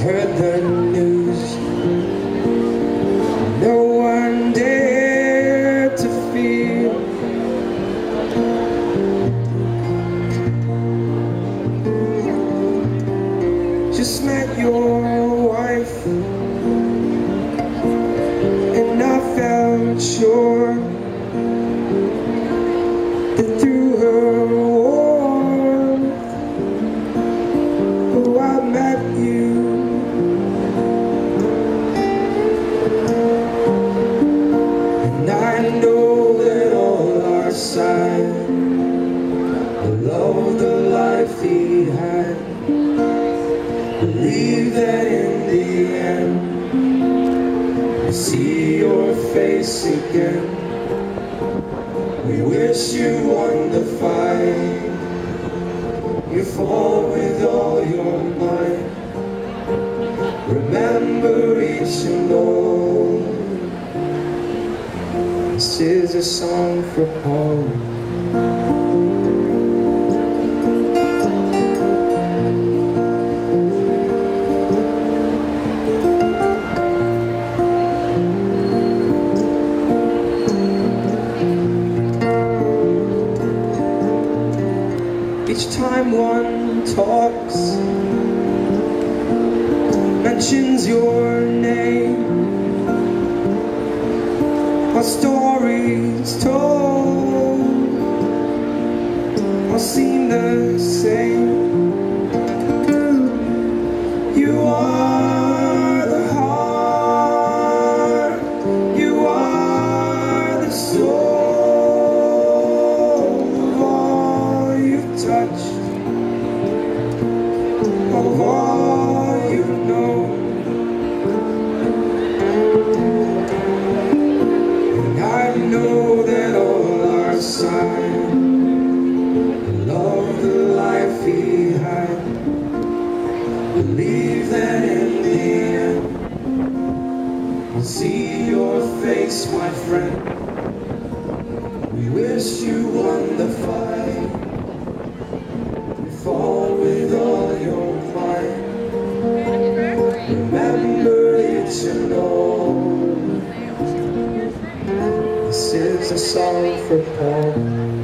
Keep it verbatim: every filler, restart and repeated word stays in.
heard the news. No one dared to fear. Just met your wife, and I felt sure that through her warmth, oh, I met you. And I know that all are silent. The love, the life he had. Believe that in the end we'll see your face again. We wish you won the fight. You fought with all your might. Remember each and all. This is a song for Paul. Each time one talks, mentions your name, our stories told all seem the same. You are the heart, you are the soul touched, of all you know. And I know that all are silent. Love the life he had. Believe that in the end we'll see your face, my friend. We wish you won the fight. Fall with all your might. Remember each and all. This is a song for Paul.